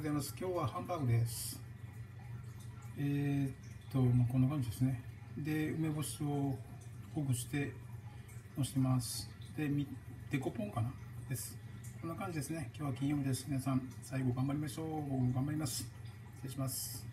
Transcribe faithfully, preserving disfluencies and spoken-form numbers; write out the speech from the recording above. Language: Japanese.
ございます。今日はハンバーグです。えー、っと、まあ、こんな感じですね。で、梅干しをほぐしてのしてます。で、みデコポンかなです。こんな感じですね。今日は金曜日です。皆さん、最後頑張りましょう。僕も頑張ります。失礼します。